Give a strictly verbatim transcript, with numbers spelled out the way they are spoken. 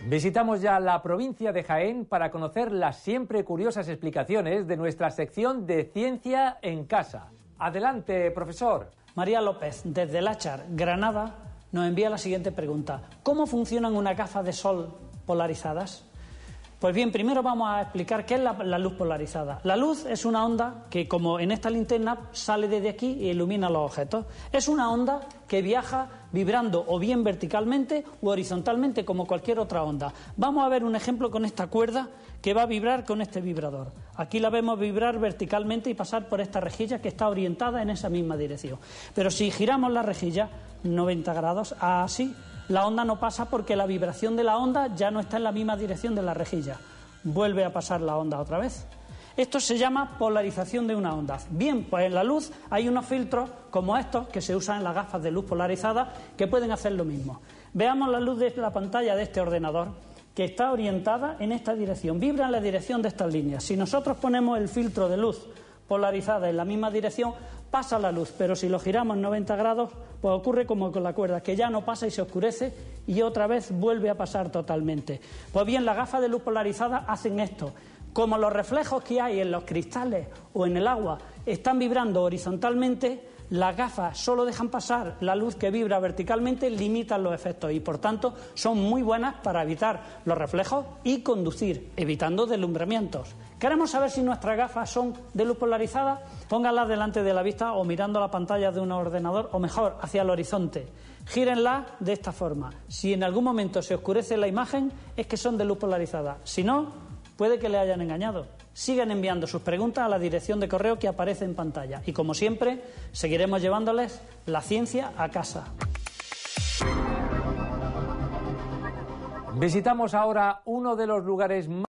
Visitamos ya la provincia de Jaén para conocer las siempre curiosas explicaciones de nuestra sección de Ciencia en Casa. Adelante, profesor. María López, desde Láchar, Granada, nos envía la siguiente pregunta. ¿Cómo funcionan unas gafas de sol polarizadas? Pues bien, primero vamos a explicar qué es la, la luz polarizada. La luz es una onda que, como en esta linterna, sale desde aquí e ilumina los objetos. Es una onda que viaja vibrando o bien verticalmente u horizontalmente como cualquier otra onda. Vamos a ver un ejemplo con esta cuerda que va a vibrar con este vibrador. Aquí la vemos vibrar verticalmente y pasar por esta rejilla que está orientada en esa misma dirección. Pero si giramos la rejilla noventa grados así, la onda no pasa porque la vibración de la onda ya no está en la misma dirección de la rejilla. Vuelve a pasar la onda otra vez. Esto se llama polarización de una onda. Bien, pues en la luz hay unos filtros como estos que se usan en las gafas de luz polarizada que pueden hacer lo mismo. Veamos la luz de la pantalla de este ordenador que está orientada en esta dirección. Vibra en la dirección de estas líneas. Si nosotros ponemos el filtro de luz polarizada en la misma dirección, pasa la luz, pero si lo giramos noventa grados, pues ocurre como con la cuerda, que ya no pasa y se oscurece y otra vez vuelve a pasar totalmente. Pues bien, las gafas de luz polarizada hacen esto. Como los reflejos que hay en los cristales o en el agua están vibrando horizontalmente, las gafas solo dejan pasar la luz que vibra verticalmente, limitan los efectos y por tanto son muy buenas para evitar los reflejos y conducir, evitando deslumbramientos. ¿Queremos saber si nuestras gafas son de luz polarizada? Pónganlas delante de la vista o mirando la pantalla de un ordenador o mejor hacia el horizonte. Gírenlas de esta forma. Si en algún momento se oscurece la imagen es que son de luz polarizada. Si no, puede que le hayan engañado. Sigan enviando sus preguntas a la dirección de correo que aparece en pantalla. Y como siempre, seguiremos llevándoles la ciencia a casa. Visitamos ahora uno de los lugares más